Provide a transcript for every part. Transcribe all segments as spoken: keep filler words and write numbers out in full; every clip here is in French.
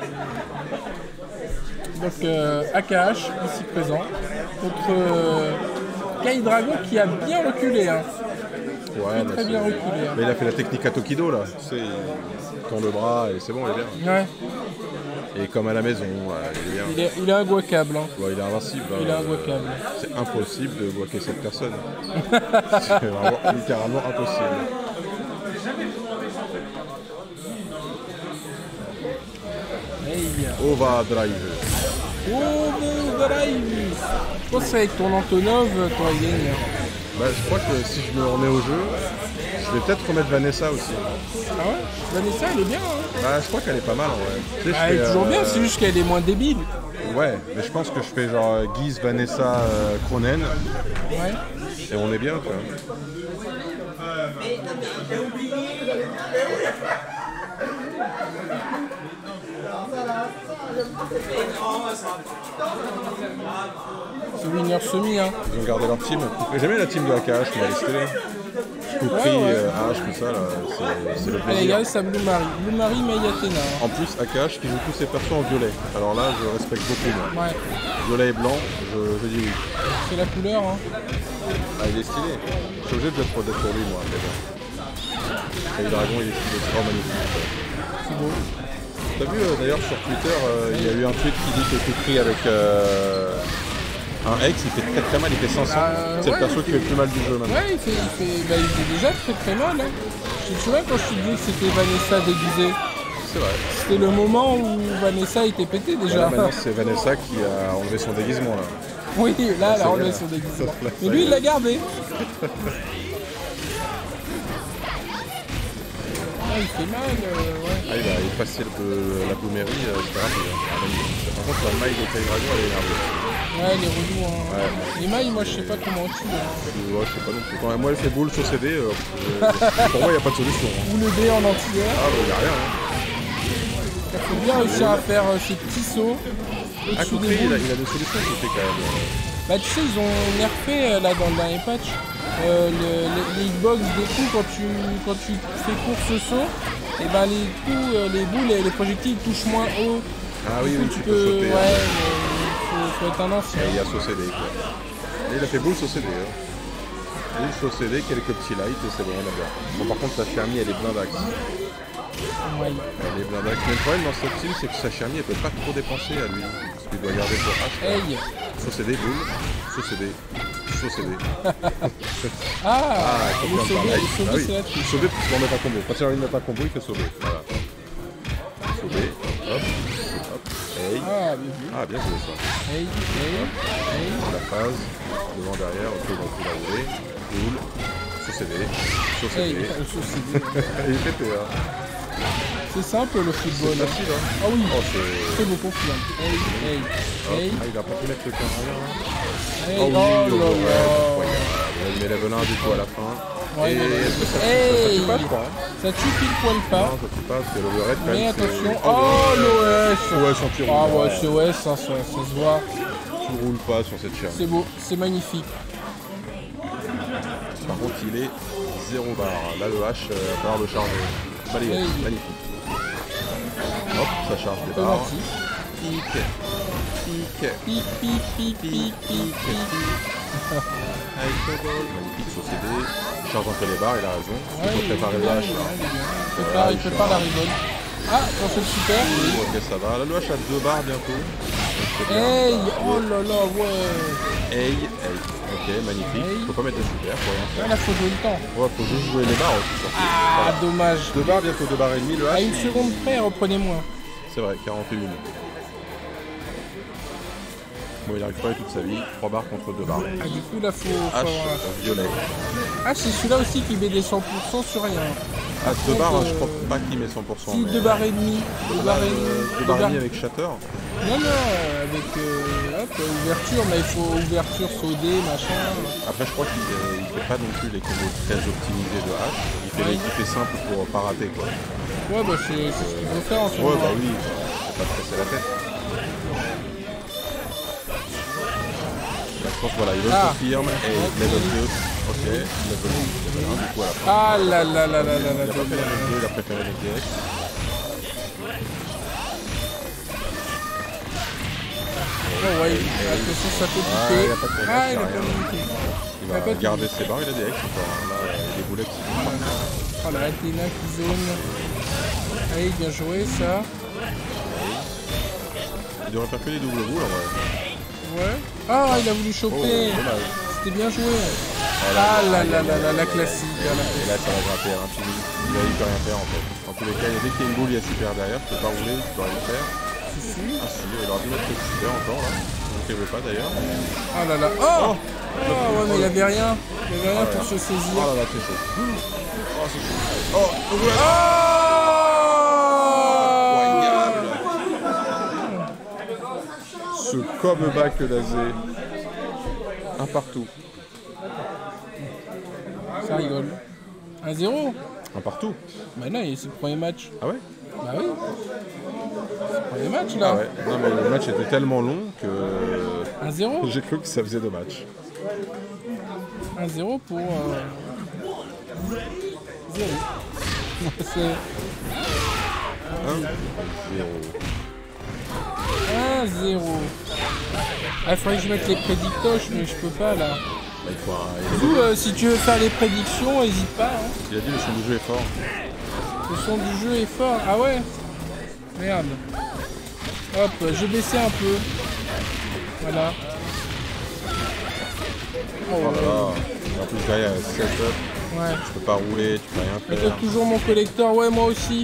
Donc euh, A K H ici présent contre euh, Kai Dragon qui a bien reculé. Hein. Ouais, très bien reculé. Hein. Mais il a fait la technique à Tokido là. Tu sais, il tend le bras et c'est bon, il est bien. Ouais. Et comme à la maison, ouais, il est bien. Il est, il est inguacable. Hein. Ouais, il est invincible. Il est hein. inguacable. C'est impossible de guaquer cette personne. C'est vraiment littéralement impossible. Hey. Overdrive. Overdrive. Je pense que avec ton Antonov, toi, il gagne. Bah, je crois que si je me remets au jeu, je vais peut-être remettre Vanessa aussi. Ah ouais? Vanessa, elle est bien. Hein. Bah, je crois qu'elle est pas mal en vrai. Tu sais, bah, elle est fais, toujours euh... bien, c'est juste qu'elle est moins débile. Ouais, mais je pense que je fais genre Guise, Vanessa, euh, Cronen. Ouais. Et on est bien quoi. C'est winner semi, hein. Ils ont gardé leur team. J'ai jamais la team de A K H, mais elle est stylée. Kukri, ouais, ouais. euh, H, tout ça, là, c'est le plaisir. Allez, regarde ça, Blue Marie. Blue Marie, Mayatena. En plus, A K H qui joue tous ses persos en violet. Alors là, je respecte beaucoup, moi. Ouais. Violet et blanc, je, je dis oui. C'est la couleur, hein. Ah, il est stylé. Je suis obligé de le protéger pour lui, moi. Mais bon. Et le dragon, il est stylé, c'est vraiment magnifique. C'est beau. T'as vu, euh, d'ailleurs, sur Twitter, euh, il y a eu un tweet qui dit que Kukri avec euh, un X, il fait très très mal, il fait cinq cents. Euh, c'est ouais, le perso qui fait le plus mal du jeu, maintenant. Ouais, il fait, il fait, bah, il fait déjà très très mal. Hein. Tu te souviens quand je te disais que c'était Vanessa déguisée? C'est vrai. C'était le moment où Vanessa était pétée déjà. Là, maintenant, c'est Vanessa qui a enlevé son déguisement, là. Oui, là, elle a enlevé son déguisement. Mais lui, il l'a gardé. Ah, il fait mal, euh, ouais. Ah, il, va, il est facile de la Bloomerie, euh, c'est rapide. Hein. Par contre, la maille de Kai Dragon, elle est énervée. Ouais, elle est relou. Hein. Ouais. Les mailles, moi, je sais pas comment on tue. Hein. Ouais, je sais pas non plus. Quand moi, elle fait boule sur C D, euh, pour moi, il n'y a pas de solution. Hein. Ou le dé en entière. Ah, bah, il n'y a rien. Hein. Il faut bien réussir à faire euh, ces petits sauts. Ah, Kukri, il, il a des solutions, Kukri, quand même. Bah, tu sais, ils ont nerfé euh, là dans le dernier patch. Euh, le, le, les hitbox des coups quand tu, quand tu fais course saut, et ben les coups, euh, les boules et les projectiles touchent moins haut. Ah oui, coup, oui, tu, tu peux, peux sauter. Ouais, hein. mais faut, faut être un ancien. Et il y a saut C D quoi. Et il a fait boule saut C D. Hein. Boule saut C D, quelques petits lights et c'est bon, on a bien. Bon, par contre, sa Chermi, elle est blindax. Ouais. Elle est blindax. Mais le problème dans cette team, c'est que sa Chermi, elle peut pas trop dépenser à lui. Parce qu'il doit garder pour H. Hey. Saut C D, boule, saut C D. Saut C D. ah, ah il le sauver, ah, sauver oui. c'est la triche. Sauver pour pouvoir mettre un combo. Quand il a envie de mettre un combo, il fait sauver. Voilà. Sauver, hop, hop, hey. Ah, bien vu. Ah, bien joué ça. Hey, hey, hey. La phase, devant, derrière, ok, donc il a roulé. Boule, saut C D, saut C D. Hey, il est pété, hein. C'est simple le football. C'est facile, hein. Ah oui, oh, c'est beau confiant. Hey, hey, hey. Ah, il a pas pu mettre le quinze arrière, hein. Hey, oh, oui, oh, oh, là, ouais, il met level un du coup à la fin. Ouais, et est-ce que ça, hey. ça, ça tue pas, je crois, hein. Ça tue pile poil pas. Non, ça tue pas, parce que l'overhead quand même. Mais attention, oh l'O S. Ouais, son tir. Ah ouais, c'est O S, ça, ça, ça se voit. Tu ne roules pas sur cette chaîne. C'est beau, c'est magnifique. Par contre, il est zéro barre. Là, le H, euh, va falloir le charger. Balayette, hey. Magnifique. Hop, ça charge des barres. Pique. Pique. Pique, pique, pique, pique, pique, pique. Magnifique sur C D. Il charge un peu les barres, il a raison. Il ouais, faut préparer le H. Il prépare, il prépare la rigole. Ah, dans cette super. Oui, ok, ça va. Là, le H a deux barres bientôt. Hey, oh là là, ouais. Hey, hey. Ok, magnifique. Hey. Faut pas mettre de super pour rien faire. Là, faut jouer le temps. Ouais, faut juste jouer les barres aussi. Ah, voilà. Dommage. Deux barres, bientôt deux barres et demi. Le H. À une seconde près, reprenez moins. C'est vrai, quarante et un. Bon, il arrive pas toute sa vie. trois barres contre deux barres. Ah, du coup, là, faut. H, faut... violet. Ah, c'est celui-là aussi qui met des cent pour cent sur rien. Ah, deux barres, euh... je crois pas qu'il met cent pour cent. Si, mais... deux barres et demi. Deux barres et demi. Deux barres et demi avec Shatter. Non, non, avec euh, hop, ouverture, mais il faut ouverture, sauter, machin. Après, je crois qu'il ne fait pas non plus les combos très optimisés de H. Il fait ouais. les effets simples pour pas rater, quoi. Ouais, bah c'est ce qu'il faut faire en ce moment. Ouais, moment. bah oui, faut pas te casser la tête. Là, je pense, voilà, il ah. confirme et okay. Level deux. Ok, level un, du coup, à la fin. Ah là là là là là là. Il a pas fait la level deux, il a préféré les D X. Oh ouais, attention, ça peut Ah, piquer. il a pas de problème, Ah, il il a a pas rien. de piquer. Il va garder ses barres, il a des X encore. Là, les boulettes. Oh la Athéna qui zone. Allez, bien joué ça. Il devrait faire que les doubles boules en vrai. Ouais. Ah, il a voulu Oh, choper. dommage. C'était bien joué. Ah là là là là, la classique. Et là, ça va grimper à infini. Il a, il peut rien faire en fait. En tous les cas, dès qu'il y a une boule, il y a super derrière. Tu peux pas rouler, tu peux rien faire. Si, si. Ah si, il aurait dû mettre le super encore là. Donc il veut pas d'ailleurs. Oh là là. Oh, oh ouais, mais il avait rien. Il avait rien pour se saisir. Oh là là, c'est chaud. Oh, c'est chaud. Oh, ouais. Ce comeback lasé. Un partout. Ça rigole. un zéro. Un partout. Bah non, c'est le premier match. Ah ouais? Bah oui. C'est le premier match là. Ah ouais. Non mais le match était tellement long que un zéro. j'ai cru que ça faisait deux matchs. un zéro pour... Euh... zéro. C'est... un zéro. un zéro. Ah, il faudrait que je mette les prédictoches, mais je peux pas là. Il faut un... Du coup, euh, si tu veux faire les prédictions, n'hésite pas. Hein. Il a dit le son du jeu est fort. Le son du jeu est fort. Ah ouais? Merde. Hop, je baissais un peu. Voilà. Oh là là. En plus derrière, setup. Ouais. Tu peux pas rouler, tu peux rien Mais faire. t'as toujours mon collecteur, ouais, moi aussi.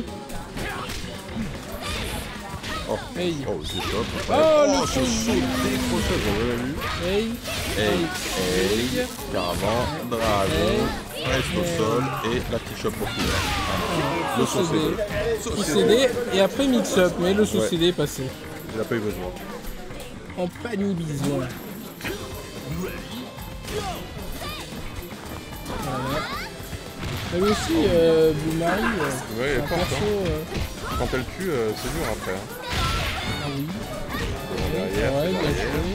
Oh, Hey. oh c'est top. Oh, Oh, le ce saut. saut décrochage, on l'a vu. Hey. Hey, hey, Caravan, Dragon, reste au sol et la petite chope pour finir. Le saut C D. Saut C D et après mix-up, mais le saut Ouais. C D est passé. Il a pas eu besoin. En panier besoin. Voilà. Elle aussi, euh, Blue Marie, euh, Ouais, elle est un forte, perso, euh, Quand elle tue, euh, c'est dur après. Hein. ah oui. Devant, derrière, Ouais, bien derrière. joué.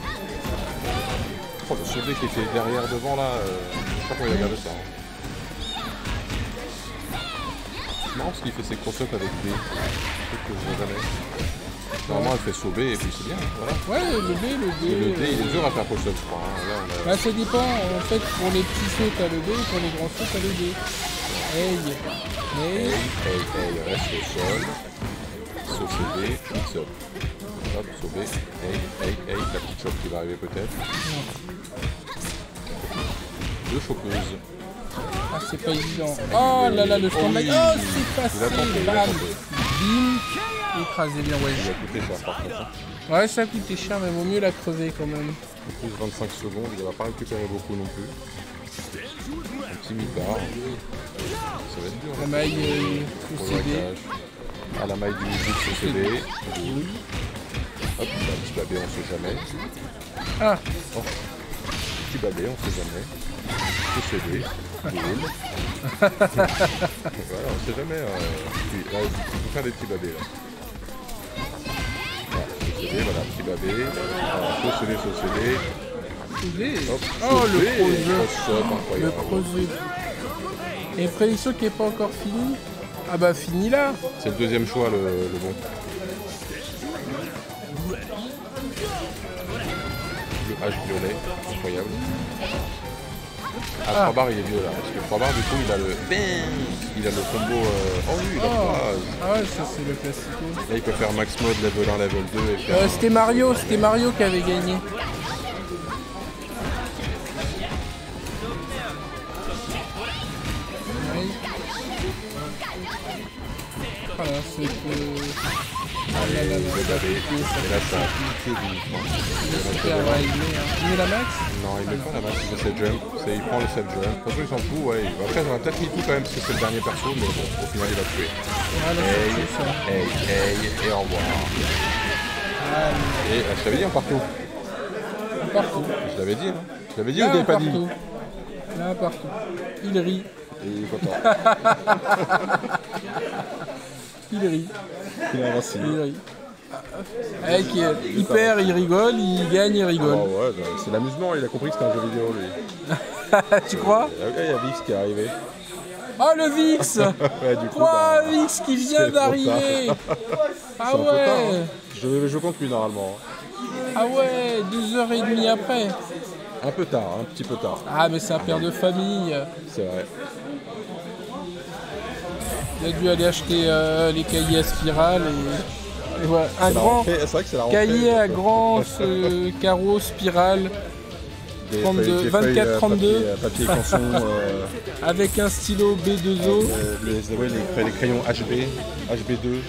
Oh, le C D qui était derrière, devant là, euh, je sais pas comment il a gardé ça. Hein. C'est marrant parce qu'il fait ses cross-up avec B. Truc que je vois jamais. Normalement, elle fait sauver et puis c'est bien. Voilà. Ouais, le B, le B. Et le D, il euh, est dur à faire cross-up, je crois. Hein. Là, on a... Bah, ça dépend, en fait, pour les petits sauts, t'as le B, pour les grands sauts, t'as le D. Hey. Hey. Hey, hey, hey, reste au sol. Saut C D, mix-up. Hop, sauver. Hey, hey, hey, la petite chope qui va arriver peut-être. Deux chopeuses. Ah, c'est pas évident. Oh là là, le Oh stand-by. oui. Oh, c'est passé. Il a tenté, il a Bam. tenté. Bim. Écrasé bien, ouais. Il a coûté cher par contre. Hein. Ouais, ça a coûté cher, mais vaut mieux la crever quand même. Plus vingt-cinq secondes, il va pas récupérer beaucoup non plus. Un petit mi-bar. Ça va être dur. La maille euh, Pour au le C D. hackage. À la maille du musique sur C D. Hop, bah, petit babé, on sait jamais. Ah, Oh. Petit babé, on sait jamais. Sur C D. Boule. Voilà, on sait jamais. Euh, puis, là, il faut faire des petits babés là. Voilà, sur C D, voilà, petit babé. Voilà, sur C D, sur C D. C D. Hop, Oh, sur le C D, creux-jeu. cross-up, Le incroyable. creuset. Et prédiction qui n'est pas encore finie. Ah bah fini là. C'est le deuxième choix, le, le bon. Le H violet, incroyable. À Ah. trois barres, il est violet. Parce que trois barres, du coup, il a le... Il a le combo... Euh... Oh oui, il a Oh. phrase. Ah ouais, ça c'est le classico. Là, il peut faire max mode, level un, level deux et faire... Euh, c'était Mario, c'était Mario qui avait gagné. Oui. Voilà, c'est que... Ah là là là, le ça babé. pique, ça Et là, ça a piqué uniquement. pique super, ouais, il met, hein. Il met la max. Non, il met pas la max, il met set jump. C'est- Il prend le set jump. De toute façon, il s'en fout, ouais. Après, on a peut-être mis tout quand même parce que c'est le dernier perso, mais bon, au final, il va tuer. Ah là, Hey, c'est ça. hey, hey, et au revoir. Ah, Et euh, je t'avais dit un partout. partout. Je l'avais dit, non? Je l'avais dit Là, ou t'avais pas dit? partout. Là, partout. Il rit. Et il est content. Il rit. Il a invincible. Il rit. Avec, euh, il perd, il rigole, il gagne, il Oh rigole. ouais, bah, c'est l'amusement, il a compris que c'était un jeu vidéo lui. Tu crois? Et là, il y a Vix qui est arrivé. Oh le Vix. Ouais, du coup, Oh bah, Vix qui vient c'est trop d'arriver. Ah c'est un peu tard, ouais. hein. Je devais jouer contre lui normalement. Hein. Ah ouais, deux heures et demie après. Un peu tard, un petit peu tard. Ah mais c'est un père de famille. C'est vrai. Il a dû aller acheter euh, les cahiers à spirale et, et voilà. Un grand C'est vrai que c'est la rentrée. cahier à grand ce carreau spirale. Des trente-deux, feuilles- des vingt-quatre feuilles, trente-deux. Papier, papier canson. euh, Avec un stylo B deux O. euh, les, ouais, les, les crayons H B, H B deux.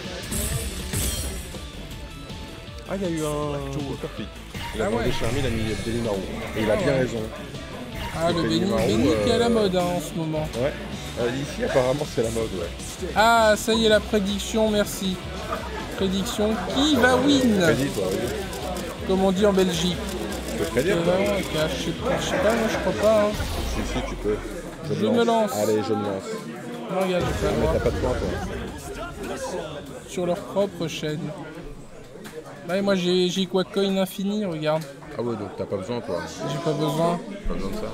Ah, il y a eu un Joker Pick. Il a Ah demandé ouais. Charmy, il a mis Benimaru. Et il a Ah bien ouais. raison. Ah le Benny, Benimaru, Benny qui est à la euh, mode hein, en ce moment. Ouais. Euh, ici, apparemment, c'est la mode, ouais. Ah ça y est la prédiction, merci. Prédiction, qui va win? Prédit, toi, oui. Comme on dit en Belgique. Tu peux prédire, Euh, toi. non, je sais pas, je sais pas, moi je crois pas. Hein. Si, si, tu peux. Je me lance. Allez, je me lance. Non, regarde, j'ai pas le Mais droit. t'as pas de points, toi. Sur leur propre chaîne. Ouais, moi j'ai j'ai quoi coin infini, regarde. Ah ouais, donc t'as pas besoin, toi. J'ai pas besoin. Pas besoin de ça.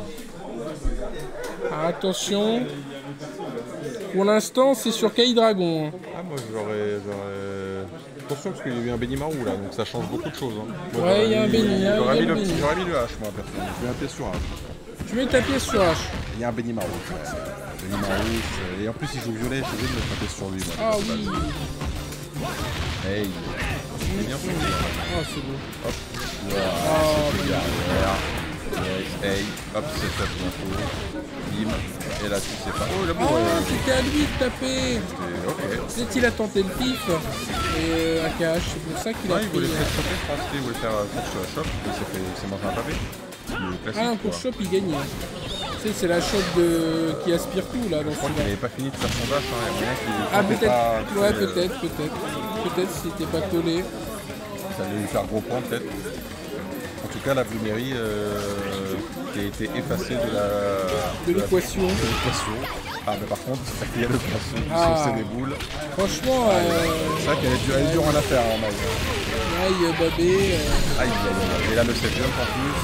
Ah, attention. Pour l'instant, c'est sur Kai Dragon. hein. Ah, moi, j'aurais... j'aurais... Attention, parce qu'il y a eu un Benimaru, là, donc ça change beaucoup de choses. Hein. Moi, Ouais, j'aurais il y a un mis- Benny, hein, J'aurais il y a mis, le le petit- Benny. j'aurais mis le H, moi, personnellement. Je mets un pied sur H. Tu mets ta pièce sur H. Il y a un Benimaru. Ouais. Benimaru, c'est- et en plus, il joue violet, je suis obligé de mettre un pied sur lui. Moi, Ah de oui. base. Hey. C'est bien fait. Ah, c'est beau. Hop. Voilà, Ah, c'est bien. Voilà. Yes, hey. Hop, c'est ça, bientôt. Bim. Et là, tu sais pas. Oh, là, bon, Oh, ouais. c'était à lui de taper. Et ok. Peut-être qu'il a tenté le pif. Et à cache, c'est pour ça qu'il a Ouais, il pris. voulait euh, faire choper, je pense qu'il voulait faire euh, course sur la shop, il s'est fait, il s'est mangé un pavé. Le classique, Ah, un quoi. pour shop, il gagnait. Tu sais, c'est la shop de... qui aspire tout là. Donc Je crois qu'il n'avait pas fini de faire son dash, hein. Il y a moyen qu'il Ah, tentait peut-être. pas, Ouais, euh, peut-être, peut-être. Peut-être si c'était pas collé. Ça allait lui faire gros point, peut-être. En tout cas, la Brumerie euh, qui a été effacée de la... De l'équation. de l'équation. Ah, mais par contre, il y a le poisson qui Ah. sauce des boules. Franchement, euh... C'est vrai qu'elle est dure, elle est dure en affaire, en maille. aïe, babé. euh, Aïe, aïe, aïe. Et là, le set jump en plus.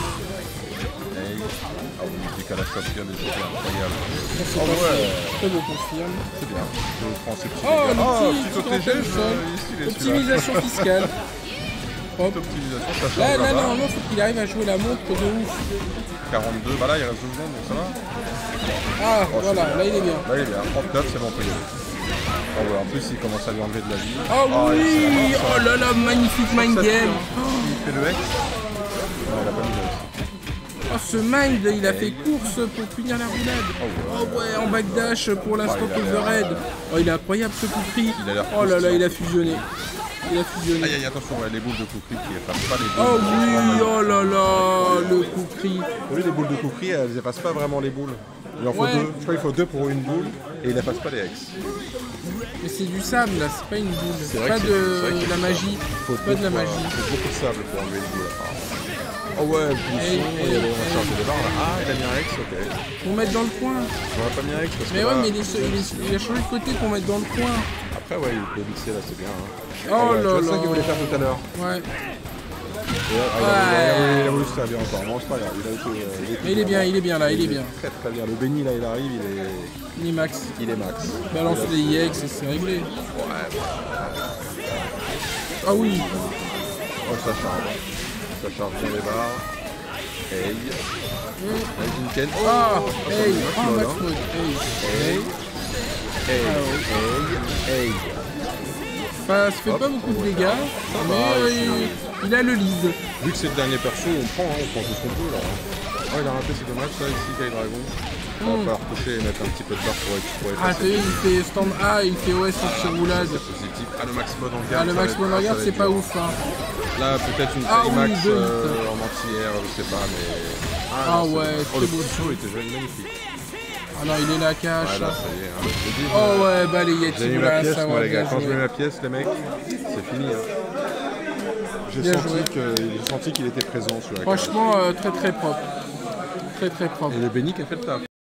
Hey. Ah oui, il décale à shop, il y a des choses incroyables. ça, c'est Oh, pas ouais. sûr. Très beau confirme. C'est bien. Je prends ces petits Oh, dégâts. le Ah, petit, petit O T G, petit je- sol. ici, il est celui-là. Optimisation fiscale. Hop. Petite optimisation, ça change Là, là, là-bas. normalement, faut qu'il arrive à jouer la montre de ouf. quarante-deux, bah là il reste deux secondes, donc ça va. Ah, Oh, voilà, c'est là, il est bien. Là il est bien, trente-neuf, c'est bon, on peut y aller. Oh, ouais, en plus il commence à lui enlever de la vie. Oh Ah, oui, c'est la mort, ça. oh là là, magnifique mind Ça, game. Il fait le X. Non, il a pas mis le X. Oh, ce mind, il a fait course pour finir la roulade. Oh ouais, en backdash pour l'instant Oh, il a l'air- overhead. Oh, il est incroyable ce coup pris. Il a l'air Oh là là, croustillant. il a fusionné. Il a fusionné. Aïe aïe, attention, ouais, les boules de coucri qui effacent pas les boules. Oh oui, oh là là, le coup pris. Vous voyez, les boules de coucri, elles effacent pas vraiment les boules. Il en faut Ouais. deux. Je crois qu'il faut deux pour une boule et il efface pas les X. Mais c'est du sable là, c'est pas une boule. C'est C'est vrai pas que c'est- c'est vrai de que la c'est magie. Il faut C'est pas de la deux fois- magie. Il faut beaucoup de sable pour enlever une boule. Oh ouais, le pousson, Hey, et hey, on va hey. charger les barres là. Ah, il a mis un X, ok. Pour mettre dans le coin. On va pas mis un X parce que Mais là, ouais, mais il, est- il est- il a changé de côté pour mettre dans le coin. après ouais, il peut mixer là, c'est bien. Hein. Oh ouais, là c'est ça là. qu'il voulait faire tout à l'heure. Ouais. Et là, ah, il, a- il a- il a voulu- il a voulu se servir encore. Bon, c'est pas grave, il a été. euh, il a été Mais il est bien, il est bien là, il est bien. Très très bien. Le Benny là, il arrive, il est, Il est max. il est max. Balance les I X et c'est réglé. Ouais. Ah oui. Oh, ça charge. Ça charge bien les barres. Hey. Hey, Jinken. Oh, Ah, ça hey, fait du max ah, mode, max hein. mode, hey. Hey. Hey. Ah Hey. Hey. Enfin, ça fait pas beaucoup de dégâts, mais va, euh, ici. il, il a le lead. Vu que c'est le dernier perso, on prend, hein, on prend tout ce qu'on peut là. Oh, il a raté, c'est dommage ça ici, Kai Dragon. On va falloir toucher et mettre un petit peu de barre pour pour Ah, effacer. t'as vu, il fait stand A, il fait O S sur roulade. C'est positif. Ah, le max mode en garde. Ah, le ça max va être- mode ah, en ça garde, va c'est être pas dur. ouf. Hein. Là, peut-être une Ah taille oui, max deux euh, en anti-air, je sais pas, mais. Ah non, c'est ouais, bon. Oh, très le beau. pousseau était magnifique. Ah non, il est là, cache. Ouais, là, ça y est. Hein. Je dis, Oh ouais, balayette, j'ai il mis voulait ma un pièce, savoir. moi, les gars. Bien Quand je joué. mets ma pièce, les mecs, c'est fini. Hein. J'ai Bien senti joué. que- j'ai senti qu'il était présent sur la carte. Franchement, euh, très très propre. Très très propre. Et le Benny qui a fait le taf.